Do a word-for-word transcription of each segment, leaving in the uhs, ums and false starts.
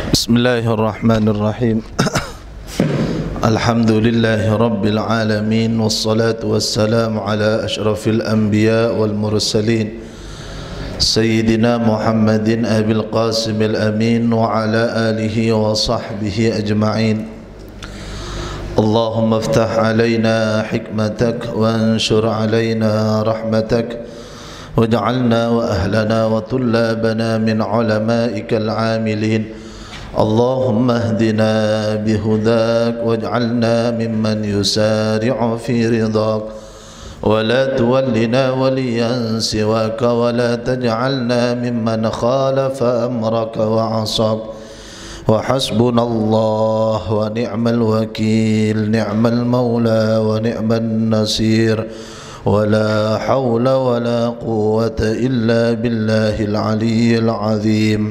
Bismillahirrahmanirrahim. Alhamdulillahi rabbil alamin, wassalatu wassalamu ala asyrafil anbiya wal mursalin Sayyidina Muhammadin abil qasimil amin wa ala alihi wa sahbihi ajma'in. Allahumma iftah alayna hikmatak wa anshur alayna rahmatak waj'alna wa ahlana wa tullabana min ulama'ika al-amilin. اللهم اهدنا بهداك واجعلنا ممن يسارع في رضاك ولا تولنا وليا سواك ولا تجعلنا ممن خالف أمرك وعصاك وحسبنا الله ونعم الوكيل نعم المولى ونعم النصير ولا حول ولا قوة إلا بالله العلي العظيم.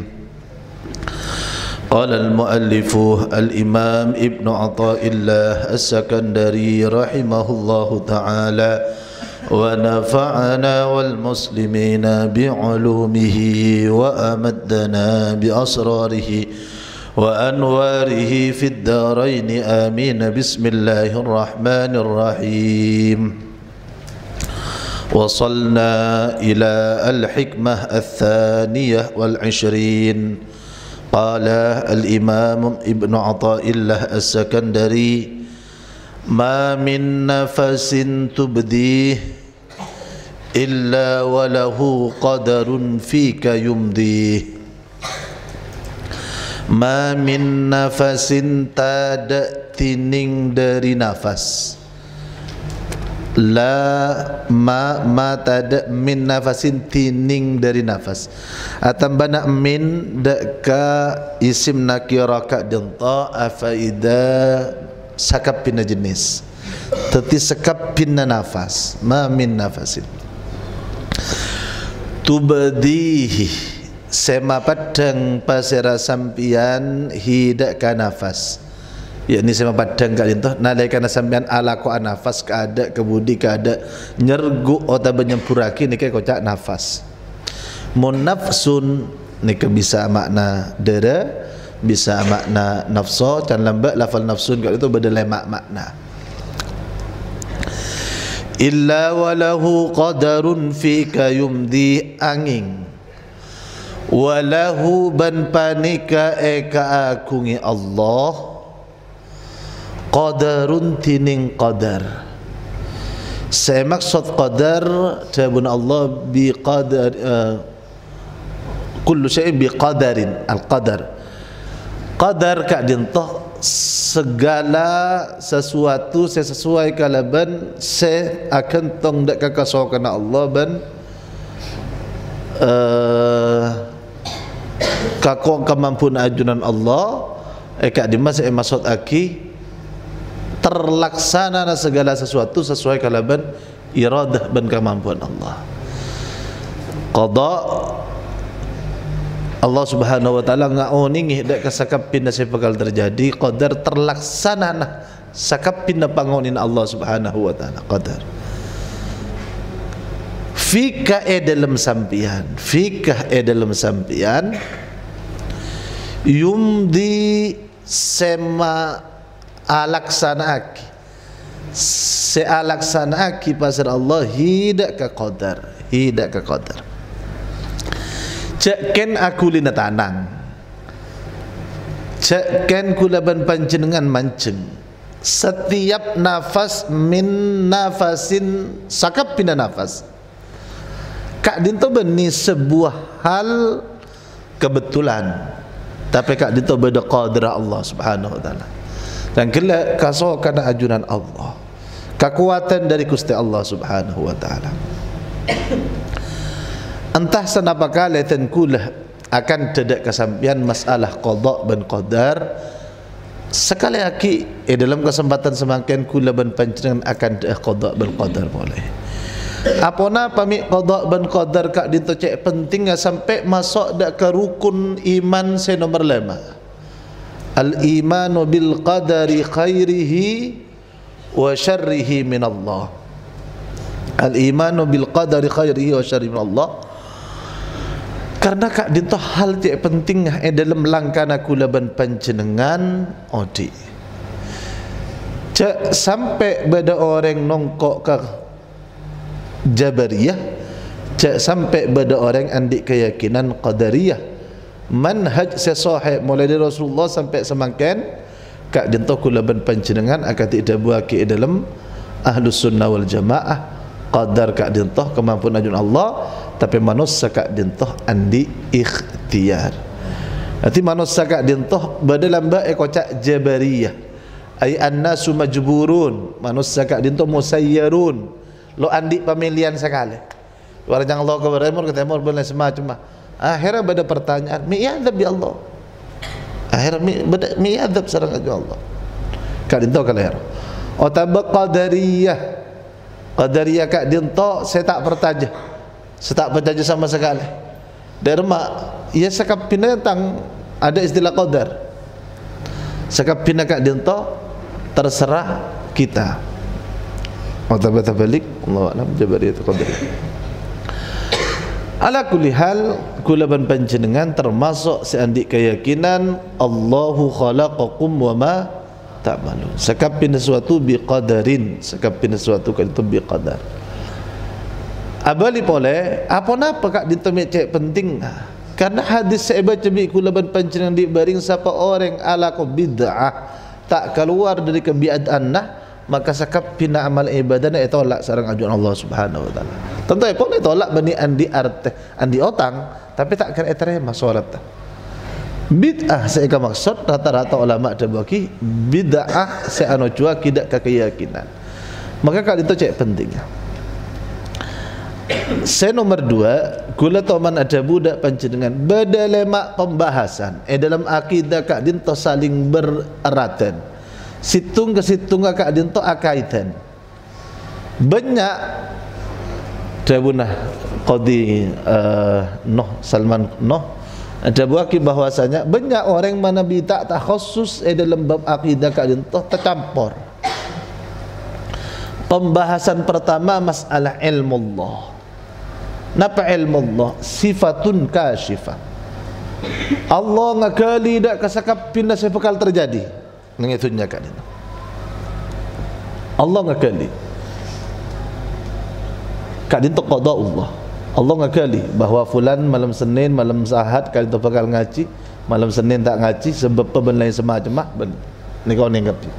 قال المؤلف الإمام ابن عطاء الله السكندري رحمه الله تعالى ونفعنا والمسلمين بعلومه وأمدنا بأسراره وأنواره في الدارين آمين. بسم الله الرحمن الرحيم. وصلنا إلى الحكمة الثانية والعشرين. قال الإمام ابن عطاء الله السكندري ما من نفس تبديه إلا وله قدر فيك يمضيه. ما من نفس tada tining dari nafas. La ma ma tada min nafasin tining dari nafas. Atambana min daka isim nakira ka dinta afaida sakap pina jenis. Teti sakap pina nafas. Ma min nafasin. Tubadihi sema padang pasira sampian hidak ka nafas. Yakni sema padang ka dinta nalaikan sampian ala ko nafas ka ada kebudi ka ada nyergu ota benyempuraki ni ke kocak nafas. Munafsun ni ke bisa makna dera, bisa makna nafsu, dan lambat lafal nafsun kat itu berdalai makna. Illa walahu qadarun fika yumdi angin walahu ban panika eka akungi Allah qadarun tining qadar. Saya maksud qadar tabun Allah bi qadar uh, kullu syai'in bi qadarin al qadar. Qadar ka dintoh segala sesuatu sesuai kalaban se akan tong dak kakasokan Allah ban uh, kakong kemampuan ajunan Allah eka dimas e maksud aki terlaksana segala sesuatu sesuai kalaban iradah dan kemampuan Allah. Qada Allah Subhanahu wa taala ngaoningi dak kasakapin na bakal terjadi, qadar terlaksana nah sakapin na pangonin Allah Subhanahu wa taala qadar. Fika e dalam sampian, fika e dalam sampian yumdi sema alaksanaaki se alaksanaaki pasal Allah hidak ke qadar, hidak ke qadar. Cekken aku lina tanang, cekken kulaban panjenengan mancing. Setiap nafas min nafasin sakap pina nafas. Kak dinto beni sebuah hal kebetulan, tapi kak dinto beda qadar Allah Subhanahu wa taala. Dan kala kaso kana ajunan Allah, kekuatan dari Gusti Allah Subhanahu wa taala. Entah senapa kali tenkulah akan tidak kesampian masalah qada dan qadar. Sekali lagi eh, dalam kesempatan semakin kula ban panjenengan akan dah qada dan qadar boleh. Apona pami qada dan qadar kak dinto cek penting sampai masuk dak ke rukun iman se nomor lima. Al-imanu bil qadari khairihi wa syarrihi min Allah. Al-imanu bil qadari khairihi wa syarrihi min Allah. Karena kak dinto hal yang penting eh dalam langkana kula ban panjenengan odi. Cak sampai pada orang nongkok ke Jabariyah, cak sampai pada orang andik keyakinan Qadariyah. Manhaj sesahih mulai dari Rasulullah sampai semakin kak dinto kula ban panjenengan akan tidak buaki dalam Ahlus Sunnah wal Jamaah. Qadar kak dinto kemampuan ajun Allah, tapi manusia kak dintoh andi ikhtiar. Nanti manusia kak dintoh badalam ba ekocak Jabariyah, ay annasu majburun, manusia kak dintoh musayyarun, lo andi pemilihan sekali. Warang Allah ke timur ke timur benar semacam. Akhirnya pada pertanyaan, mi yadzab ya Allah. Akhirnya mi bada mi yadzab sareng Allah. Kak dintoh kalahir. Otabaq Qadariyah. Qadariyah kak dintoh saya tak pertajah. Saya tak percaya sama sekali. Derma, ia sekap pinatang ada istilah qadar. Sekap pinakak dinto terserah kita. Otabata balik, Allah alam Jabariyah Qadariyah. Ala kulli hal, kula ban panjenengan termasuk seandik keyakinan Allahu khalaqakum wa ma ta'malun. Sekap pin sesuatu bi qadarin, sekap pin sesuatu kan itu bi qadar. Abali boleh apa napa kak ditemik cek penting karena hadis saya baca bi kula ban panjenengan di baring siapa orang ala ko bid'ah tak keluar dari kebiadaan nah maka sakap pina amal ibadah na tolak sareng ajuan Allah Subhanahu wa taala. Tentu ya pun tolak bani andi arte andi otang tapi tak kena terima salat. Bid'ah saya maksud rata-rata ulama ada bagi bid'ah saya anu jua tidak keyakinan. Maka kak itu cek pentingnya. Saya nomor dua, gula toman ada budak panjenengan beda lemak pembahasan eh dalam akidah kak dinto saling bereratan situng ke situng kak dinto akaitan banyak dabunah qadi uh, Noh Salman Noh ada buaki bahwasanya banyak orang mana bid'ah tak khusus eh dalam bab akidah kak dinto tercampur. Pembahasan pertama masalah ilmu Allah. Napa ilmu Allah? Sifatun kasyifah. Allah ngakali dak kasakap pindah sepekal terjadi. Ngitunya kan itu. Allah ngakali. Kak dinto qada Allah. Allah ngakali bahwa fulan malam Senin, malam Ahad kali itu bakal ngaji, malam Senin tak ngaji sebab benda lain semacam ah ben. Ni kau ngerti.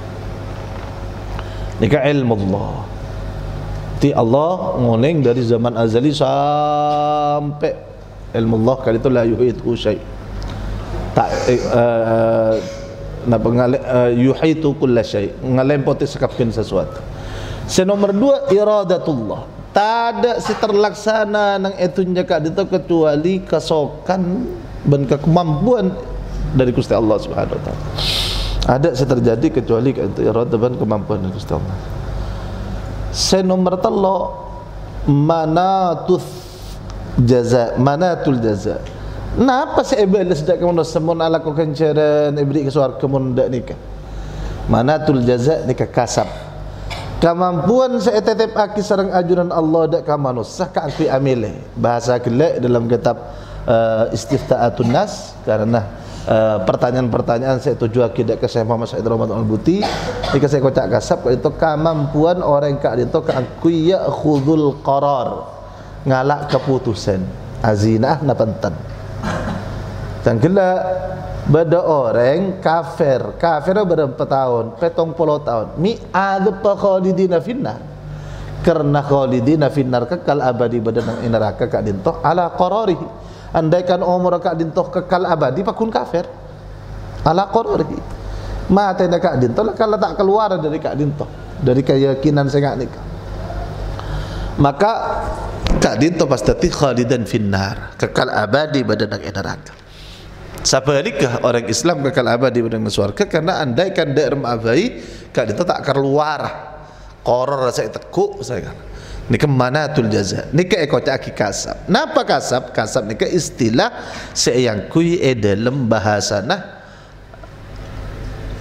Nika ilmu Allah. Ti Allah ngoning dari zaman azali sampai ilmu Allah kali itu la yuhitu syai. Tak uh, napa ngale uh, yuhitu kulla syai. Ngalempoti sekapin sesuatu. Senomor dua iradatullah. Tak ada si terlaksana nang etunya kak itu kecuali kesokan dan kemampuan dari Gusti Allah Subhanahu wa taala. Ada si terjadi kecuali itu iradah dan kemampuan dari Gusti Allah. Saya nomor telo manatus jaza manatul jaza. Napa saya balas dak kemun semun ala ko kencaran ibri ke suar kemun dak nikah. Manatul jaza nikah kasab. Kemampuan saya tetep aki sareng ajuran Allah dak ka manusia ka akui amile. Bahasa gelek dalam kitab uh, Istiftaatun Nas karena Uh, pertanyaan-pertanyaan saya tuju akidah ke Syekh Muhammad Said Ramadan Al-Buti jika saya kocak kasab itu kemampuan orang kak itu keakui ya'khudul qarar ngalak keputusan azinah napantan dan gila bada orang kafir kafir berapa tahun petong puluh tahun mi adab khalidina finnar karena khalidina finnar kekal abadi badan yang neraka kak dintoh ala qararihi. Andaikan umur kak dintoh kekal abadi pakun kafir ala qararihi mata nak kak dintoh kalau tak keluar dari kak dintoh dari keyakinan saya nikah maka kak dintoh pasti khalidan finnar kekal abadi badan yang neraka. Sebaliknya orang Islam kekal abadi badan surga karena andaikan daerah abai kak dintoh tak keluar qarar saya tekuk saya kan. Nika manatul jaza. Nika eko caki kasab. Napa kasab? Kasab nika istilah seayang kui e dalam bahasa nah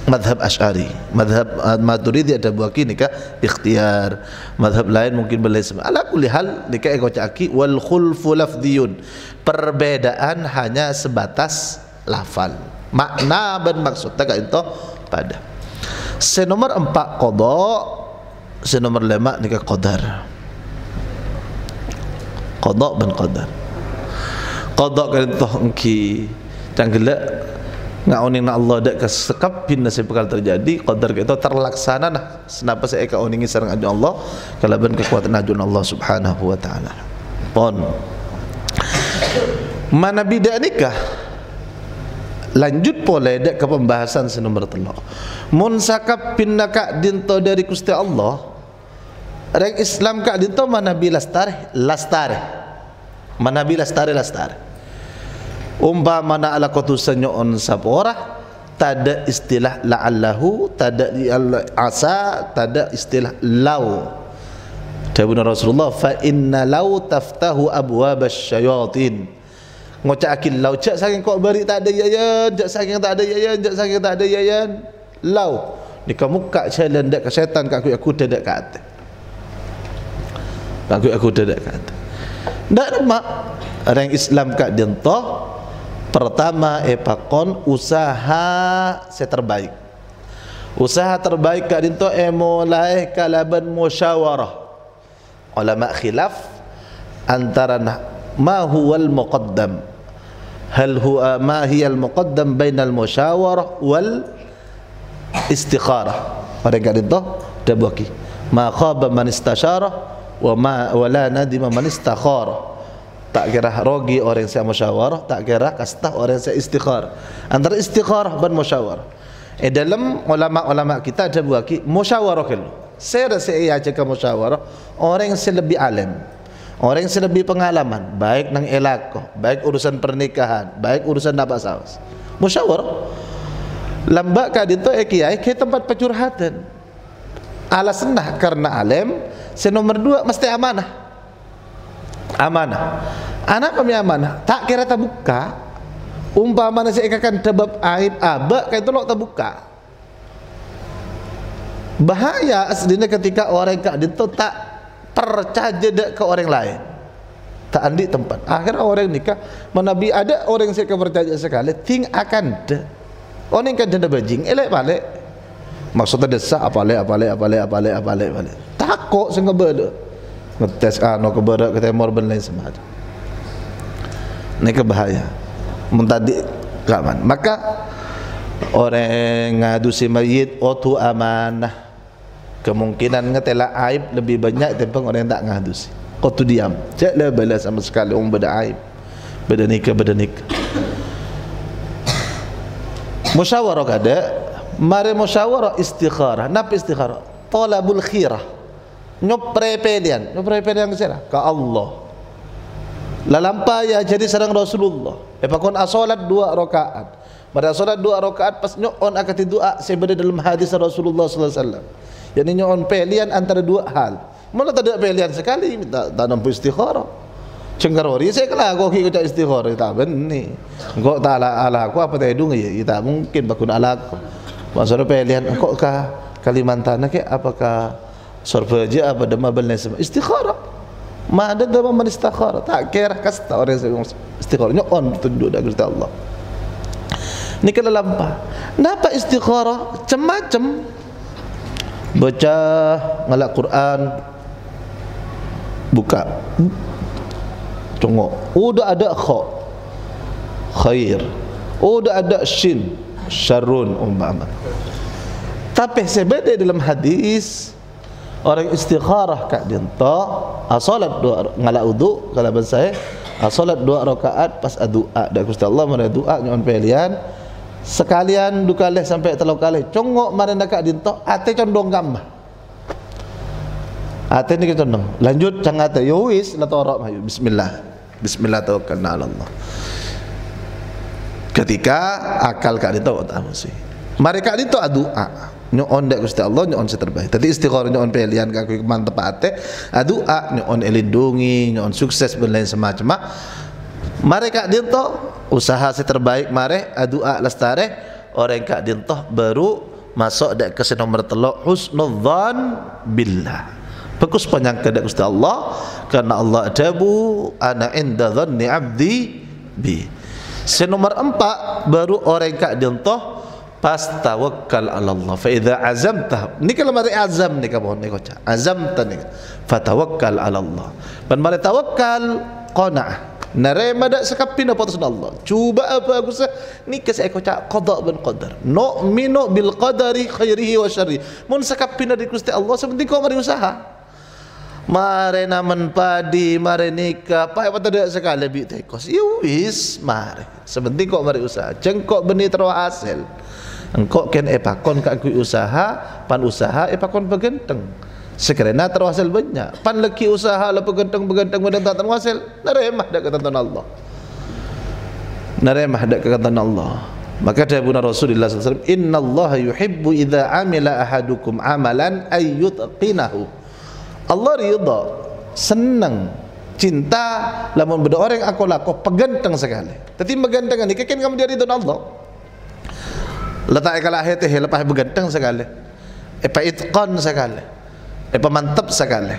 madhab Asy'ari, madhab uh, Maturidi ada buah nikah ikhtiar, madhab lain mungkin boleh sama. Ala kulli hal nikah eko caki wal khulfu lafdiyun, perbedaan hanya sebatas lafal, makna dan maksud tak itu pada. Senomor empat qada, senomor lima nikah qadar. Qada dan qadar. Qada kan itu engki tanggelak ngauning na Allah dak kesekap bin nasib bakal terjadi, qadar itu terlaksana nah senapa saya ka uningi sareng adu Allah kalaban kekuatan ajun Allah Subhanahu wa taala. Pon mana bidak nikah lanjut pole dak ke pembahasan senomor telu. Mun sakap pinnaka dinto dari Gusti Allah rek Islam ka dinto mana bi lastare lastare mana bi lastare lastare umpama mana ala kotusannya on sapora tada istilah la'allahu, tada asa, tada istilah lau. Dawuh Rasulullah fa inna lau taftahu abwabasy syayatin. Ngocakil lau cak saking kok bari tak ada yayan, cak saking tak ada yayan, cak saking tak ada yayan. Lau ni kamu kak jalan dak ke setan kak aku aku dak ka ate. Aku aku dak ka ate. Ndak mak orang Islam kak dento pertama epakon usaha seterbaik. Usaha terbaik kak dinto emolai kalaban musyawarah. Ulama khilaf antara ma huwal muqaddam. Hal huwa ma hiya al muqaddam bainal musyawarah wal istikharah. Orang kak dinto dabuki. Ma khaba man istasyarah wa ma wala nadima man istakhara. Tak kira rogi orang yang musyawarah, tak kira kastah orang yang istikharah. Antara istikharah dan musyawarah. Eh dalam ulama-ulama kita ada buaki musyawarah kalau. Saya rasa ia cakap musyawarah orang yang lebih alim, orang yang lebih pengalaman, baik nang elako, baik urusan pernikahan, baik urusan apa saus. Musyawarah. Lambak kadi tu kiai ke tempat pencurhatan. Alasan nah karena alim, senomor dua mesti amanah. Amanah. Anak kami amanah. Tak kira terbuka. Umpama nasi ekakan tebab aib abak kayak itu lo terbuka. Bahaya aslinya ketika orang kak itu tak percaya ke orang lain. Tak andi tempat. Akhirnya orang nikah menabi ada orang yang saya percaya sekali. Ting akan de. Orang yang kan janda bajing elek balik. Maksudnya desa apale apale apale apale apale apale. Takut sehingga beda. Ngetes ano keberak ke temor ben lain semacam. Ini kebahaya. Mentadi kaman. Maka orang ngadu si mayit otu amanah. Kemungkinan ngetela aib lebih banyak daripada orang yang tak ngadu si. Otu diam. Janganlah balas sama sekali orang beda aib. Beda nikah beda nikah. Musyawarah kada. Mari musyawarah istikharah. Napa istikharah? Talabul khirah. Nyopre pelian, nyopre pelian ke sana ke Allah. Lalampai ya jadi sarang Rasulullah. Epakon asolat dua rakaat. Pada solat dua rakaat pas nyon akan doa sebeda dalam hadis Rasulullah sallallahu alaihi wasallam. Yani nyon pelian antara dua hal. Mana tak ada pelian sekali minta tak nampu istikharah. Cengkarori saya kala kau kiki ucap istikharah tak benih. Kau tak ala ala aku apa tak edung ya? Tak mungkin bakun ala aku. Maksudnya pelian kau kah Kalimantan ke apakah Sorbaja apa dema belnya semua istikharah. Ma ada dema man istikharah. Tak kira kasta orang yang istikharah nyon tunduk dak Gusti Allah. Ni kala lampa. Napa istikharah? Macam-macam. Baca ngalak Quran. Buka. Tengok. Udah ada kha. Khair. Udah ada shin. Syarrun umpama. Tapi sebeda dalam hadis orang istikharah kak dinta asolat dua ngalak wudu kalau bahasa asolat dua rakaat pas doa dak Gusti Allah mana doa nyon pelian sekalian dukaleh sampai telu kali congok mana kak dinta ate condong gambah ate ni condong lanjut cang ate yo wis la torok mayu bismillah bismillah tawakkalna ala Allah ketika akal kak dinta tak mesti mari kak dinta doa nyon dak Gusti Allah nyon seterbaik. Tadi istikharah nyon pelian kaku mantep ate, doa nyon elindungi, nyon sukses ben lain semacam. Mare kak dinto usaha seterbaik mare doa lestare orang kak dinto baru masuk dak ke nomor telok husnudzan billah. Bagus penyangka dak Gusti Allah karena Allah adabu ana inda dhanni abdi bi. Senomor empat baru orang kak dientoh pas tawakkal ala Allah. Fa idza azamta, ni kalau mari azam ni kamu ni koca. Azamta ni fatawakkal ala Allah. Ban mari tawakkal qanaah. Narema dak sekapin apa atas Allah. Cuba apa aku sah ni ke saya koca qada bin qadar. No minu bil qadari khairihi wa syarri. Mun sekapin dari Gusti Allah sepenting kau mari usaha. Mare namen padi, mare nikah, apa apa tidak sekali bi tekos. Ya wis, mare. Sepenting kok mari usaha. Jengkok benih terus hasil. Engkau ken epakon kak kui usaha, pan usaha epakon begenteng. Sekarang terus hasil banyak. Pan leki usaha la begenteng begenteng begenteng tak terhasil. Naremah dak ketentuan Allah. Naremah dak ketentuan Allah. Maka dawuh Rasulullah sallallahu alaihi wasallam, "Inna Allah yuhibbu idza amila ahadukum amalan ay yutqinahu." Allah ridha, senang, cinta lamun beda orang aku lako peganteng sekali. Tapi meganteng ni keken kamu dia ridha Allah. Letak kalah hati lepas beganteng sekali. Apa itqan sekali. Apa mantap sekali.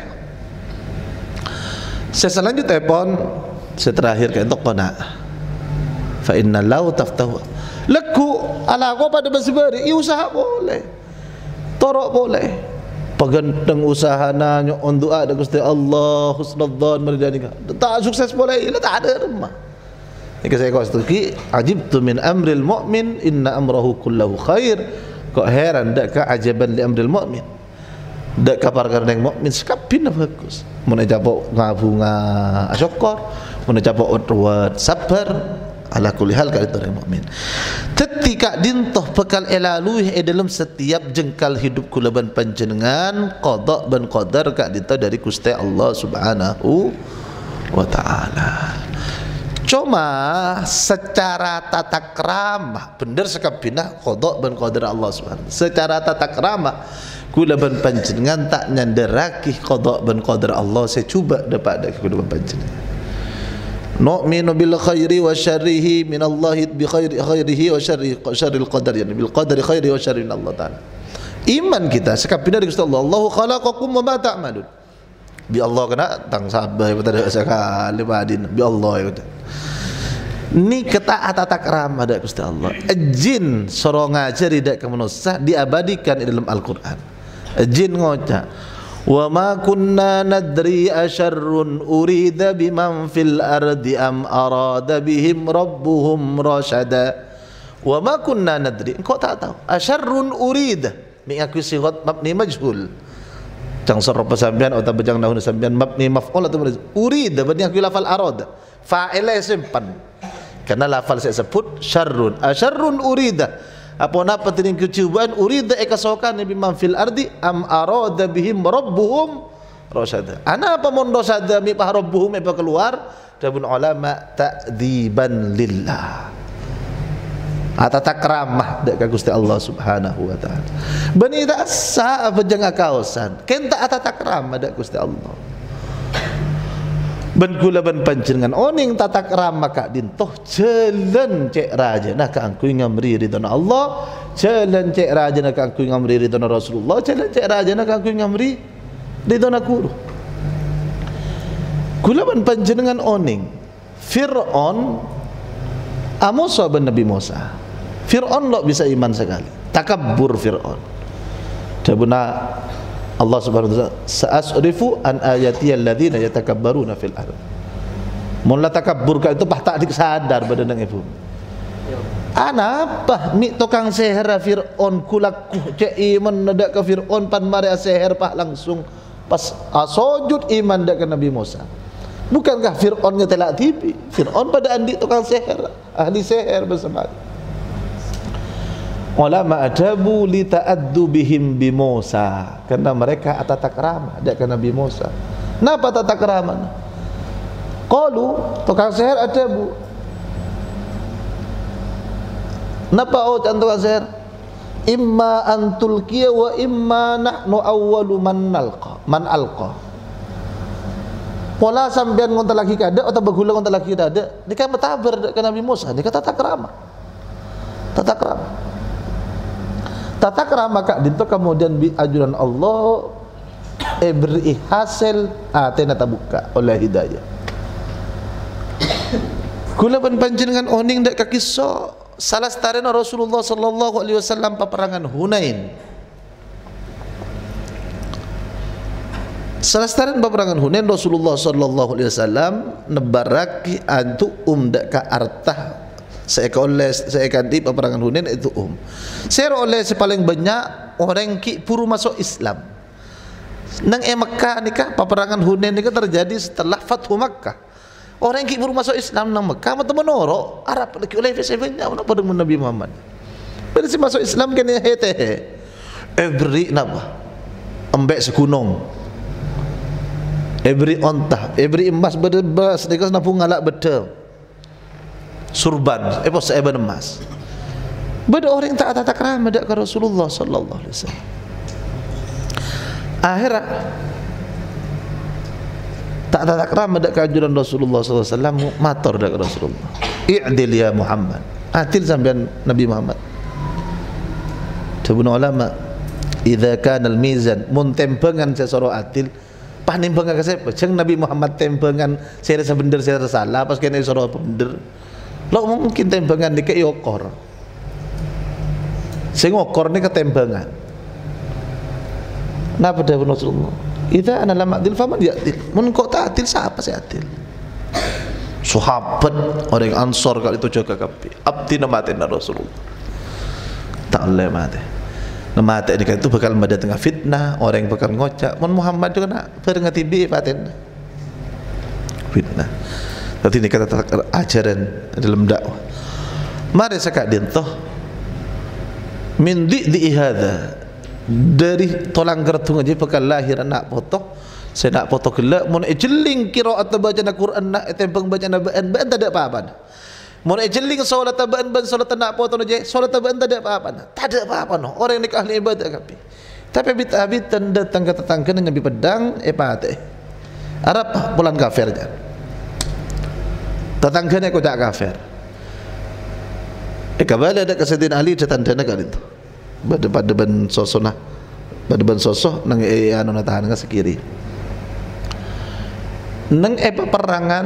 Saya selanjutnya pun saya terakhir ke untuk qana. Fa inna lau taftahu. Leku ala aku pada bersebari, i usaha boleh. Torok boleh. Peganteng usaha nanya on doa ada Gusti Allah husnudzan meridani tak sukses boleh ini tak ada rumah. Ini saya kau setuju ajibtu min amril mu'min inna amrahu kullahu khair. Kok heran dak ka ajaban li amril mu'min dak ka perkara yang mukmin sekapin bagus mun jabok ngabunga syukur mun jabok utwat sabar ala kulli hal ka itu orang mukmin. Ketika dintoh bekal elaluih e dalam setiap jengkal hidup kulaban panjenengan qada ban qadar ka dintoh dari Gusti Allah Subhanahu wa taala. Cuma secara tata krama bener sekabinah qada ban qadar Allah Subhanahu. Secara tata krama kulaban panjenengan tak nyanderaki qada ban qadar Allah. Saya cuba dapat dari kulaban panjenengan. Nu'minu bil khairi wa syarrihi min Allah bi khairi khairihi wa syarri syarril qadar yani bil qadari khairi wa syarri min Allah taala. Iman kita sekabina dari Gusti Allah. Allahu khalaqakum wa ma ta'malun. Bi Allah kena tang sabar pada sekali badin bi Allah itu. Ni ketaat tata krama dak Gusti Allah. Jin soro ngajari dak ke manusia diabadikan di dalam Al-Qur'an. Jin ngoca wa ma kunna nadri asyarrun urida biman fil ardi am arada bihim rabbuhum rasyada. Wa ma kunna nadri, engkau tak tahu asyarrun urida mengaku sigat mabni majhul jang sarapa sampean atau bejang nahun sampean mabni maf'ul atau urida berarti aku lafal arada fa'ila simpan karena lafal saya sebut syarrun asyarrun urida apa napa tering kecubaan urida ekasokan biman fil ardi am arada bihim rabbuhum rasyada. Ana apa mon rasyada mi pa rabbuhum apa keluar dabun ulama ta'dziban lillah. Ata takramah dak ka Gusti Allah Subhanahu wa taala. Bani dak sa apa jang akausan. Ken tak ata takramah dak Gusti Allah. Ben kula ben panjenengan oning tata krama ka dintoh jalan cek raja nak angkui ngamri ridana Allah, jalan cek raja nak angkui ngamri ridana Rasulullah, jalan cek raja nak angkui ngamri ridana guru. Kula ben panjenengan oning Fir'aun Musa ben Nabi Musa. Fir'aun lo bisa iman sekali. Takabbur Fir'aun. Dabuna Allah Subhanahu wa taala sa'asrifu an ayati alladzina yatakabbaruna fil ardh. Mun la takabbur ka itu pah tak sadar badan ibu. Ana apa mi tukang seher Fir'aun kulaku cek iman ndak ke Fir'aun pan mari seher pah langsung pas sujud iman dak ke Nabi Musa. Bukankah Fir'aun ngetelak tipi? Fir'aun pada andi tukang seher, ahli seher bersama. Ulama adabu li ta'addu bihim bi Musa karena mereka atata krama dak ke Nabi Musa. Napa tata krama? Qalu tukang seher adabu. Napa oh tukang seher? Imma antul kiya wa imma nahnu awwalu man nalqa man alqa. Pola sampean ngonta lagi kada atau bagula ngonta lagi kada. Nika matabar dak ke Nabi Musa, nika tata krama. Tata krama. tata krama kak dinto kemudian bi ajuran Allah eh beri hasil atena tabuka oleh hidayah. Kula pun panjenengan oning dak kakisah salah starena Rasulullah sallallahu alaihi wasallam peperangan Hunain. Salah starena peperangan Hunain Rasulullah sallallahu alaihi wasallam nebaraki antu um dak ka artah saya oleh saya ganti peperangan Hunain itu um. Saya oleh sepaling banyak orang ki puru masuk Islam. Nang e Mekah nikah peperangan Hunain nikah terjadi setelah Fathu Makkah. Orang yang baru masuk Islam nang Mekah mata menoro Arab lagi oleh sebenarnya mana pada Nabi Muhammad. Pada si masuk Islam kan hete every napa embek segunung every ontah every emas berdebas dekas napung ngalak betul surban eh pos eben emas. Beda orang tak tak ramah dak ke Rasulullah sallallahu alaihi wasallam. Akhirat tak tak ramah dak kajuran Rasulullah sallallahu alaihi wasallam matur dak Rasulullah. I'dil ya Muhammad. Adil sampean Nabi Muhammad. Sebelum ulama, idza kana al-mizan muntempengan sesoro adil, panimpengan ka siapa? Jeung Nabi Muhammad tempengan saya rasa bener saya rasa salah pas kene soro bener. Lo mungkin tempengan dik okor. Sing okor ni ketempengan. Napa dah Rasulullah? Idza ana lam adil faman ya'dil. Mun kok tak adil siapa sih adil? Sahabat orang Ansor kali itu jaga kapi. Abdi namatin Rasulullah. Tak boleh mati. Namate ini kan itu bakal ada tengah fitnah, orang bakal ngocak. Mun Muhammad itu kena berengati bi paten. Fitnah. Tapi ini kata ajaran dalam dakwah. Mari sekak dintoh min di di hadza dari tolang gertung aja bakal lahir anak foto saya nak foto gelak mun ejeling qiraat baca Al-Quran nak tempeng baca nabaan ban tak ada apa-apa mun ejeling solat tabaan ban solat nak foto aja solat tabaan tak ada apa-apa tak ada apa-apa no orang ni ahli ibadah kapi tapi bit-bitan datang ke tetangga dengan bi pedang eh pate Arab bulan kafir aja tetangganya kau tak kafir eh kabala ada kesedin ahli tetandana kali itu pada pada ban sosona pada ban sosok nang e anu natahan nga sekiri nang e peperangan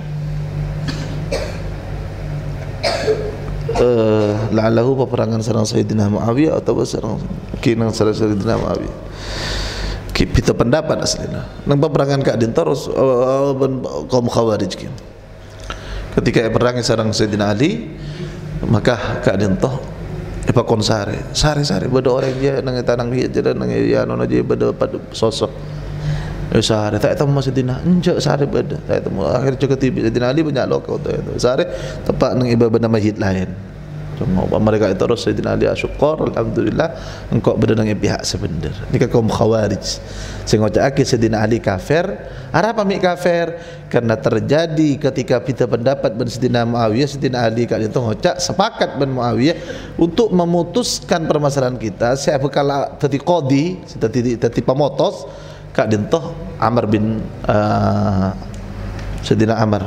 eh la'allahu peperangan sareng Sayyidina Muawiyah atau sareng kinang sareng Sayyidina Muawiyah ki pita pendapat aslina nang peperangan ka din terus kaum Khawarij ki ketika e perang sareng Sayyidina Ali maka ka din toh apa konsare sare-sare beda orang dia nang tanang dia jalan nang ya nona dia beda pada sosok eh sare tak tahu masih dina enjak sare beda tak tahu akhir juga tiba Sayyidina Ali banyak lokal tu sare tepat nang ibadah masjid lain cuma mereka itu terus Sayyidina Ali syukur alhamdulillah engkau beda nang pihak sebenar ni kaum Khawarij sing ngocake Sayyidina Ali kafir arah pamik kafir karena terjadi ketika kita pendapat ben Sayyidina Muawiyah Sayyidina Ali kali itu ngocak sepakat ben Muawiyah untuk memutuskan permasalahan kita saya bakal dadi qadi dadi dadi pemotos kak dintoh Amr bin uh, Sayyidina Amr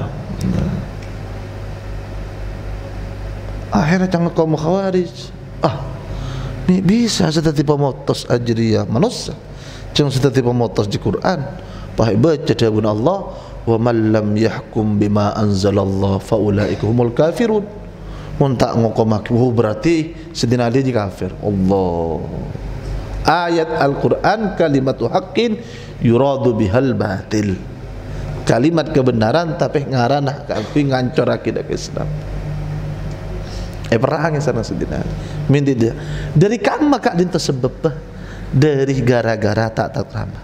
akhirnya canggih kaum Khawarij ah ni bisa seperti pemotos ajriyah manusia jangan seperti pemotos di Quran pahai baca dawuh Allah wa man lam yahkum bima anzalallah fa ulaika humul kafirun mun tak ngokomake berarti Sayyidina Ali kafir Allah ayat Al-Quran kalimatu haqqin yuradu bihal batil kalimat kebenaran tapi ngaranah kapi ngancor akidah Islam eh perang yang sana Sayyidina Ali minti dia dari kamu maka dinta sebab dari gara-gara tak tak ramah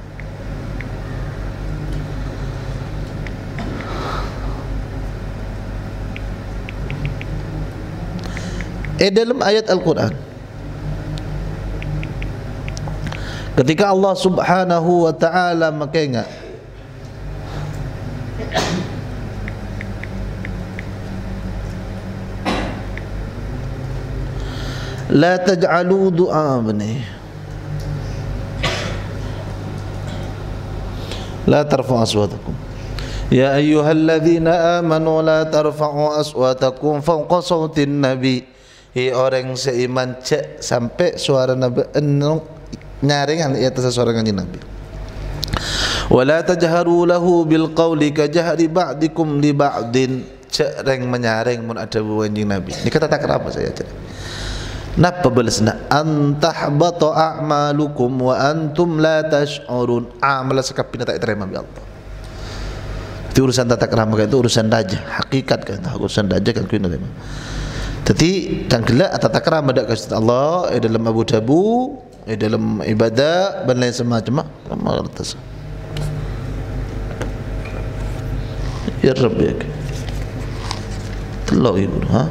eh dalam ayat Al-Quran ketika Allah subhanahu wa ta'ala makanya la taj'alu du'a bani la tarfa'u aswatakum ya ayyuhalladzina amanu la tarfa'u aswatakum fawqa sawtin nabi I orang seiman cek sampai suara Nabi enung nyaringan i atas suara kanjeng Nabi. Wala tajharu lahu bil qawli ka jahri ba'dikum li ba'din, cek reng menyaring mun ada kanjeng Nabi. Ini kata tak kenapa saya cerita. Napa balasna antahbata a'malukum wa antum la tash'urun, amal sekapina tak terima bi Allah. Itu urusan tata kerama, itu urusan daja hakikat kan, urusan daja kan kuwi nerima. Jadi tanggelak tata kerama dak kasih Allah eh, dalam Abu Dabu, eh, dalam ibadah dan lain semacam sama atas. Ya Rabbi. Telok ibu ha.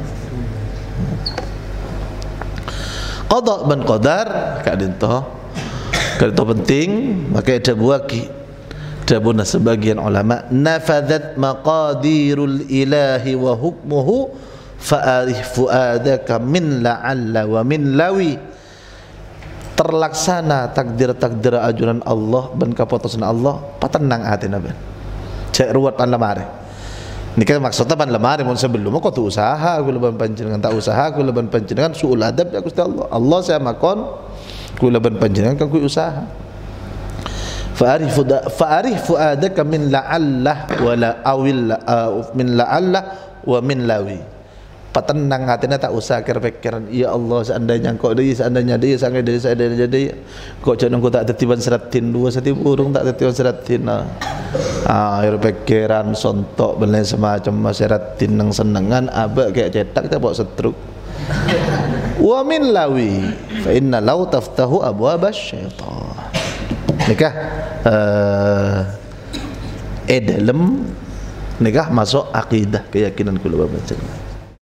Qada ban qadar kadin toh. Kadin toh penting, maka ada buaki. Dabuna sebagian ulama nafadat maqadirul ilahi wa hukmuhu fa'arif fuadaka min la'alla wa min lawi, terlaksana takdir-takdir ajuran Allah dan keputusan Allah patenang hati nabi cek ruwet pan lemari ini kan maksudnya pan lemari mun sebelum kau tu usaha aku leban panjenengan tak usaha aku leban panjenengan suul adab ya Gusti Allah Allah saya makon aku leban panjenengan kan ku usaha fa'arif fa'arif fuadaka min la'alla wa la awil uh, min la'alla wa min lawi, patenang hatinya tak usah kira-pikiran ya Allah seandainya kau dia seandainya dia seandainya dia seandainya dia kok jangan kau tak tertiban seratin dua satu burung tak tertiban seratin ah kira-pikiran sontok belain semacam seratin nang senengan abak kayak cetak tak bawa setruk wa min lawi fa inna law taftahu abwabasy syaitan nikah uh, eh dalam nikah masuk akidah keyakinan kula baca.